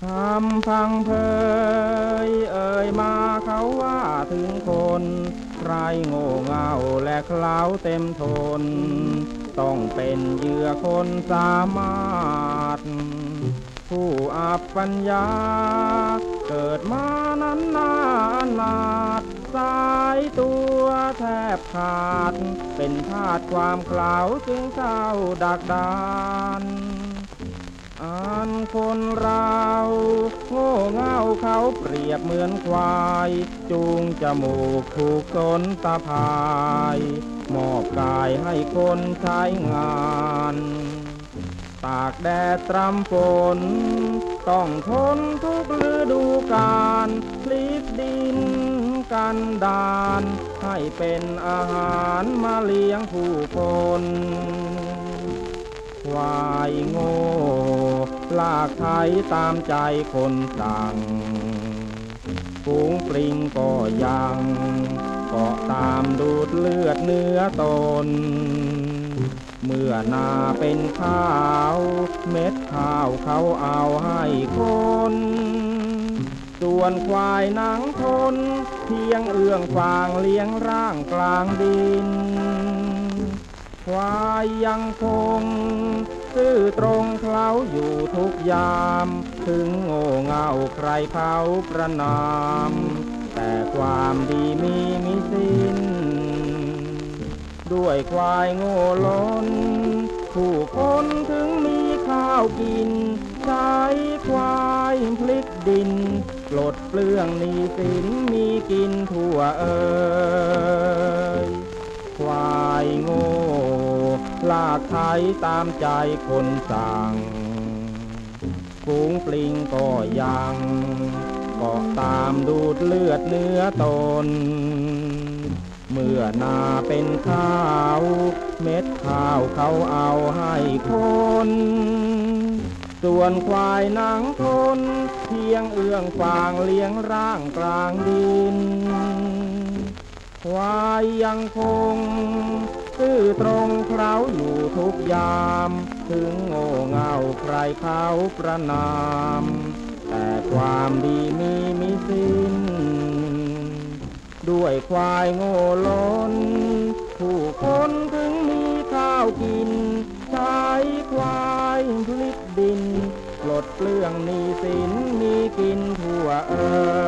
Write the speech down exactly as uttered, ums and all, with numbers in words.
คำพังเพยเอ่ยมาเขาว่าถึงคนใครโง่เง่าและเคล้าเต็มทนต้องเป็นเหยื่อคนสามารถผู้อับปัญญาเกิดมานั้นนานนาดสายตัวแทบขาดเป็นทาสความเคล้าจึงเศร้าดักดานอันคนเราโง่เง่าเขาเปรียบเหมือนควายจูงจมูกถูกสนตะพายมอบกายให้คนใช้งานตากแดดตรำฝนต้องทนทุกฤดูกาลพลิกดินกันดานให้เป็นอาหารมาเลี้ยงผู้คนควายโง่ลากไถตามใจคนสั่งฝูงปลิงก็ยังเกาะตามดูดเลือดเนื้อตนเมื่อนาเป็นข้าวเม็ดข้าวเขาเอาให้คนส่วนควายหนังทนเพียงเอื้องฟางเลี้ยงร่างกลางดินควายยังคงซื่อตรงเคล้าอยู่ทุกยามถึงโง่เง่าใครเขาประนามแต่ความดีมีมิสิ้นด้วยควายโง่ล้นผู้คนถึงมีข้าวกินใช้ควายพลิกดินปลดเปลื้องหนี้สินมีกินทั่วเอ่ยควายโง่ลากไถตามใจคนสั่งฝูงปลิงก็ยังเกาะตามดูดเลือดเนื้อตนเมื่อนาเป็นข้าวเม็ดข้าวเขาเอาให้คนส่วนควายหนังทนเพียงเอื้องฟางเลี้ยงร่างกลางดินควายยังคงซื่อตรงเคล้าอยู่ทุกยามถึงโง่เง่าใครเขาประนามแต่ความดีมีมิสิ้นด้วยควายโง่ล้นผู้คนถึงมีข้าวกินใช้ควายพลิกดินปลดเปลื้องหนี้สินมีกินทั่วเอ่ย